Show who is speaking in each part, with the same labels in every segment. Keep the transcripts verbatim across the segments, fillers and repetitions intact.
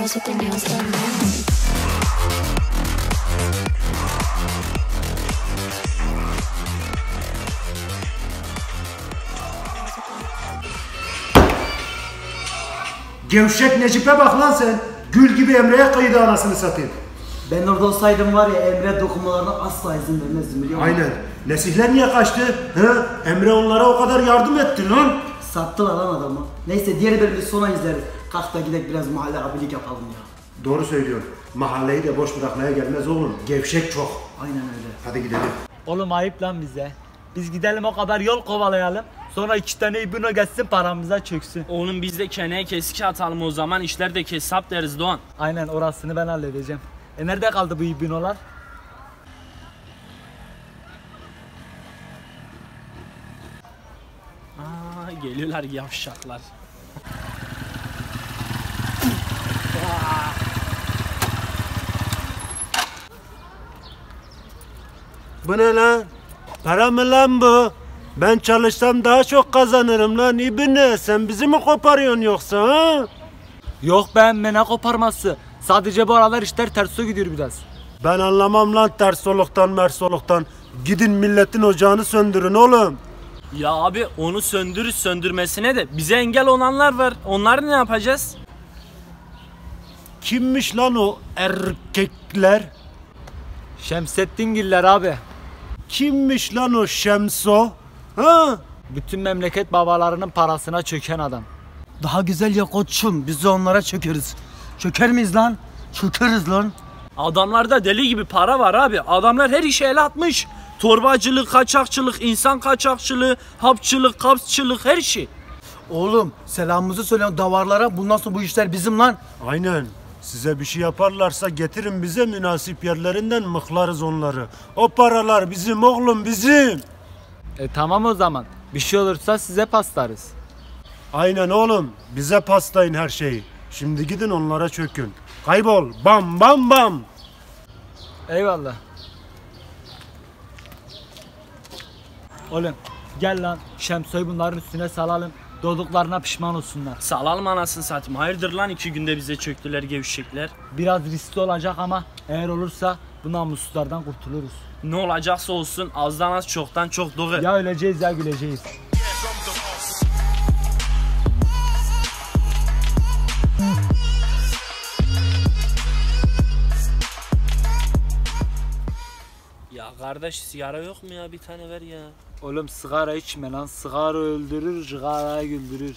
Speaker 1: girls with their nails done now.
Speaker 2: Gevşek Necip'e bak lan sen. Gül gibi Emre'ye kıydı anasını satayım.
Speaker 3: Ben orada olsaydım var ya Emre dokunmalarına asla izin vermezdim biliyor musun?
Speaker 2: Aynen. Nesihler niye kaçtı? Hı? Emre onlara o kadar yardım etti lan.
Speaker 3: Sattılar lan adamı. Neyse diğer bölümü sona izleriz. Kalk da gidelim biraz mahalle abilik yapalım ya.
Speaker 2: Doğru söylüyorsun. Mahalleyi de boş bırakmaya gelmez oğlum. Gevşek çok.
Speaker 3: Aynen öyle.
Speaker 2: Hadi gidelim.
Speaker 4: Oğlum ayıp lan bize. Biz gidelim o kadar yol kovalayalım. Sonra iki tane ibno geçsin paramıza çöksün.
Speaker 5: Oğlum biz de keneye kesik atalım o zaman, işler de kesap deriz Doğan.
Speaker 4: Aynen, orasını ben halledeceğim. E nerede kaldı bu ibnolar?
Speaker 5: Aa, geliyorlar yavşaklar.
Speaker 2: Bu ne lan? Para mı lan bu? Ben çalışsam daha çok kazanırım lan. İbne sen bizi mi koparıyorsun yoksa ha?
Speaker 4: Yok ben ne koparması. Sadece bu aralar işler terse gidiyor biraz.
Speaker 2: Ben anlamam lan ters soluktan mersoluktan. Gidin milletin ocağını söndürün oğlum.
Speaker 5: Ya abi onu söndürür söndürmesine de bize engel olanlar var. Onları ne yapacağız?
Speaker 2: Kimmiş lan o erkekler?
Speaker 4: Şemsettingiller abi.
Speaker 2: Kimmiş lan o Şemso? Ha?
Speaker 4: Bütün memleket babalarının parasına çöken adam.
Speaker 3: Daha güzel ya koçum, biz de onlara çökeriz. Çöker miyiz lan? Çökeriz lan.
Speaker 5: Adamlarda deli gibi para var abi. Adamlar her işe el atmış. Torbacılık, kaçakçılık, insan kaçakçılığı, hapçılık, kapsçılık, her şey.
Speaker 3: Oğlum selamımızı söyleyin davarlara, bundan sonra bu işler bizim lan.
Speaker 2: Aynen. Size bir şey yaparlarsa getirin bize, münasip yerlerinden mıhlarız onları. O paralar bizim oğlum, bizim.
Speaker 4: E tamam o zaman. Bir şey olursa size paslarız.
Speaker 2: Aynen oğlum. Bize paslayın her şeyi. Şimdi gidin onlara çökün. Kaybol. Bam bam bam.
Speaker 4: Eyvallah. Oğlum gel lan Şemso'yu bunların üstüne salalım. Doğduklarına pişman olsunlar.
Speaker 5: Salalım anasını satayım. Hayırdır lan iki günde bize çöktüler gevşekler.
Speaker 4: Biraz riskli olacak ama eğer olursa bu namussuzlardan kurtuluruz.
Speaker 5: Ne olacaksa olsun, azdan az çoktan çok doğru.
Speaker 4: Ya öleceğiz ya güleceğiz.
Speaker 5: Ya kardeş sigara yok mu ya, bir tane ver ya.
Speaker 4: Oğlum sigara içme lan, sigara öldürür, sigara güldürür.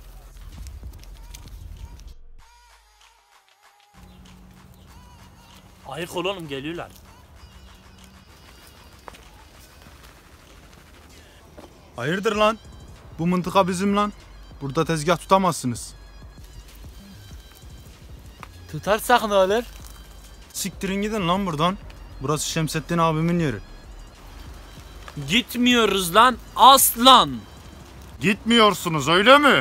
Speaker 5: Ayık ol oğlum, geliyorlar.
Speaker 6: Hayırdır lan? Bu mıntıka bizim lan. Burada tezgah tutamazsınız.
Speaker 4: Tutarsak ne olur?
Speaker 6: Siktirin gidin lan buradan. Burası Şemsettin abimin yeri.
Speaker 5: Gitmiyoruz lan aslan.
Speaker 6: Gitmiyorsunuz öyle mi?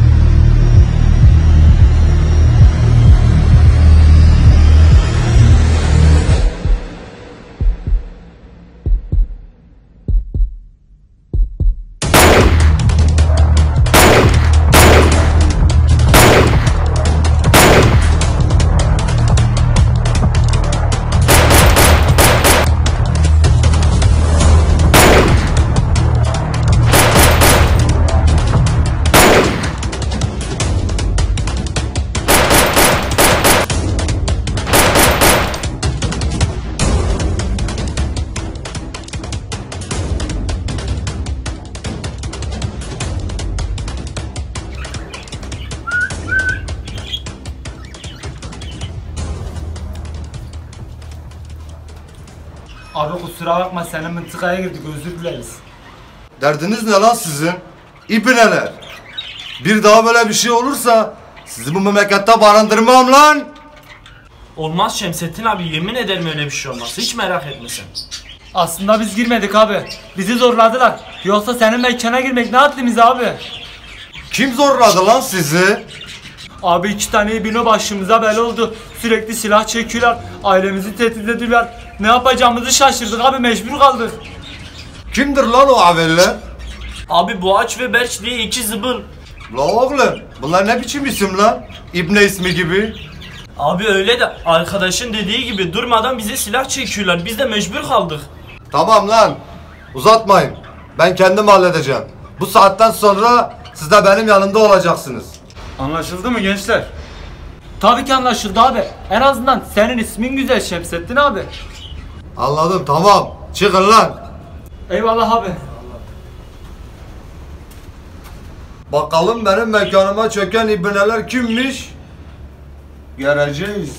Speaker 4: Abi kusura bakma, senin mıntıkaya girdik, özür dileriz.
Speaker 7: Derdiniz ne lan sizin? İpineler. Bir daha böyle bir şey olursa sizi bu memlekette barındırmam lan.
Speaker 5: Olmaz Şemsettin abi, yemin ederim öyle bir şey olmaz. Hiç merak etme sen.
Speaker 4: Aslında biz girmedik abi. Bizi zorladılar. Yoksa senin mekana girmek ne haddimiz abi?
Speaker 7: Kim zorladı lan sizi?
Speaker 4: Abi iki tane ibino başımıza bela oldu. Sürekli silah çekiyorlar. Ailemizi tehdit ediyorlar. Ne yapacağımızı şaşırdık abi, mecbur kaldık.
Speaker 7: Kimdir lan o aveller?
Speaker 5: Abi Boğaç ve Berç diye iki zıbıl.
Speaker 7: La oğlum bunlar ne biçim isim lan? İbne ismi gibi.
Speaker 5: Abi öyle de arkadaşın dediği gibi durmadan bize silah çekiyorlar. Biz de mecbur kaldık.
Speaker 7: Tamam lan. Uzatmayın. Ben kendim halledeceğim. Bu saatten sonra siz de benim yanımda olacaksınız.
Speaker 6: Anlaşıldı mı gençler?
Speaker 4: Tabii ki anlaşıldı abi. En azından senin ismin güzel Şemsettin abi.
Speaker 7: Anladım, tamam. Çıkın lan.
Speaker 4: Eyvallah abi.
Speaker 7: Bakalım benim mekanıma çöken ibneler kimmiş? Göreceğiz.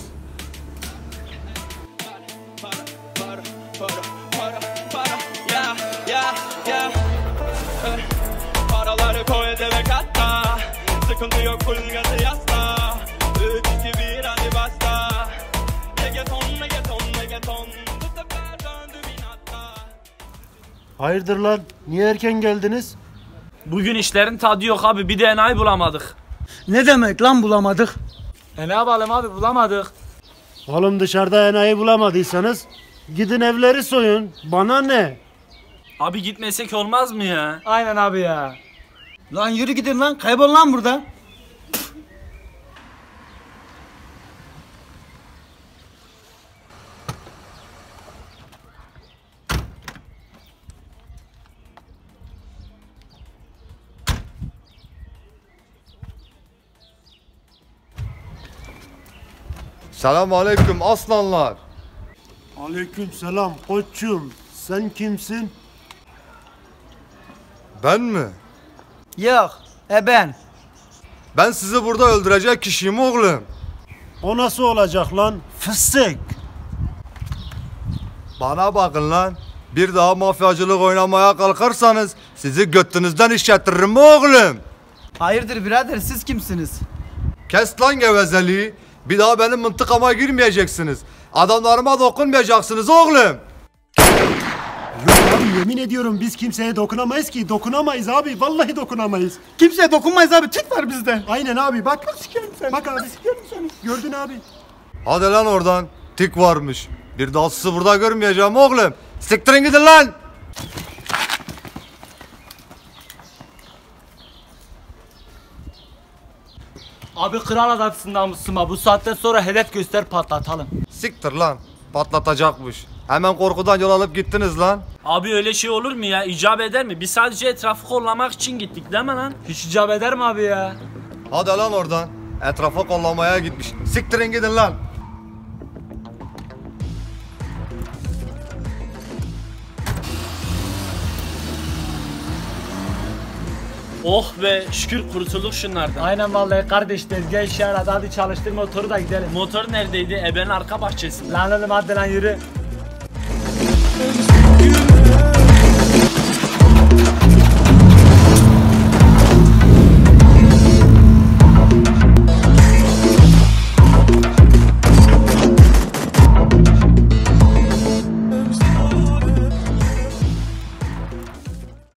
Speaker 1: Ya ya ya Eh, paraları koy ödeme katta, sıkıntı yok full gazı yasla. Üç iki bir hadi basta. Megaton megaton megaton, bu sefer döndü bin hatta.
Speaker 2: Hayırdır lan? Niye erken geldiniz?
Speaker 5: Bugün işlerin tadı yok abi. Bir de enayi bulamadık.
Speaker 3: Ne demek lan bulamadık?
Speaker 4: E ne yapalım abi, bulamadık.
Speaker 2: Oğlum dışarıda enayi bulamadıysanız gidin evleri soyun. Bana ne?
Speaker 5: Abi gitmesek olmaz mı ya?
Speaker 4: Aynen abi ya.
Speaker 3: Lan yürü gidin lan, kaybol lan buradan.
Speaker 7: Selamun aleyküm aslanlar.
Speaker 2: Aleyküm selam koçum. Sen kimsin?
Speaker 7: Ben mi?
Speaker 3: Yok, e ben.
Speaker 7: Ben sizi burada öldürecek kişiyim oğlum.
Speaker 2: O nasıl olacak lan? Fıstık.
Speaker 7: Bana bakın lan. Bir daha mafyacılık oynamaya kalkarsanız sizi götünüzden işletirim oğlum.
Speaker 3: Hayırdır birader, siz kimsiniz?
Speaker 7: Kes lan gevezeliği. Bir daha benim mıntıkama girmeyeceksiniz. Adamlarıma dokunmayacaksınız oğlum.
Speaker 2: Yok abi yemin ediyorum biz kimseye dokunamayız ki. Dokunamayız abi. Vallahi dokunamayız.
Speaker 3: Kimseye dokunmayız abi, tik var bizde.
Speaker 2: Aynen abi bak. Bak sikerim seni. Bak abi sikerim seni. Gördün abi.
Speaker 7: Hadi lan oradan. Tik varmış. Bir daha sizi burada görmeyeceğim oğlum. Siktirin gidin lan.
Speaker 4: Abi kral adamsın namusuma. Bu saatten sonra hedef göster, patlatalım.
Speaker 7: Siktir lan. Patlatacakmış. Hemen korkudan yol alıp gittiniz lan.
Speaker 5: Abi öyle şey olur mu ya? İcap eder mi? Biz sadece etrafı kollamak için gittik değil mi lan?
Speaker 4: Hiç icap eder mi abi ya?
Speaker 7: Hadi lan oradan. Etrafa kollamaya gitmiş. Siktirin gidin lan.
Speaker 5: Oh be şükür kurtulduk şunlardan.
Speaker 4: Aynen vallahi kardeş, tezgah işe yaradı. Hadi çalıştır motoru da gidelim.
Speaker 5: Motor neredeydi? Ebenin arka bahçesinde.
Speaker 4: Lan oğlum hadi lan yürü.